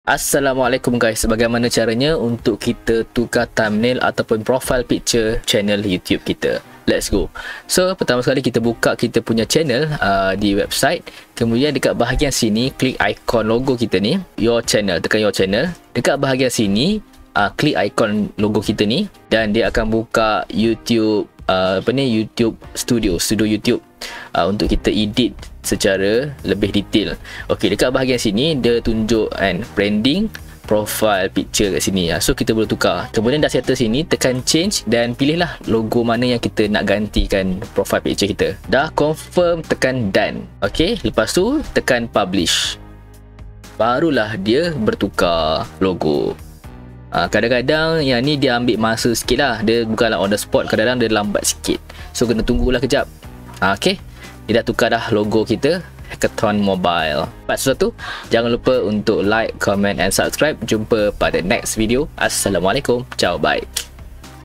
Assalamualaikum guys, bagaimana caranya untuk kita tukar thumbnail ataupun profile picture channel YouTube kita? Let's go. So pertama sekali kita buka kita punya channel di website. Kemudian dekat bahagian sini klik ikon logo kita ni, your channel, tekan your channel. Dekat bahagian sini klik ikon logo kita ni dan dia akan buka YouTube YouTube Studio YouTube untuk kita edit secara lebih detail. Okey, dekat bahagian sini dia tunjuk branding profile picture kat sini. So kita boleh tukar. Kemudian dah settle sini, tekan change dan pilihlah logo mana yang kita nak gantikan profile picture kita. Dah confirm, tekan done. Okey, lepas tu tekan publish. Barulah dia bertukar logo. Kadang-kadang yang ni dia ambil masa sikit lah. Dia bukanlah on the spot, kadang-kadang dia lambat sikit. So kena tunggulah kejap. Okey, dia dah tukar dah logo kita, Hackathon Mobile. Lepas tu, jangan lupa untuk like, comment and subscribe. Jumpa pada next video. Assalamualaikum. Ciao, bye.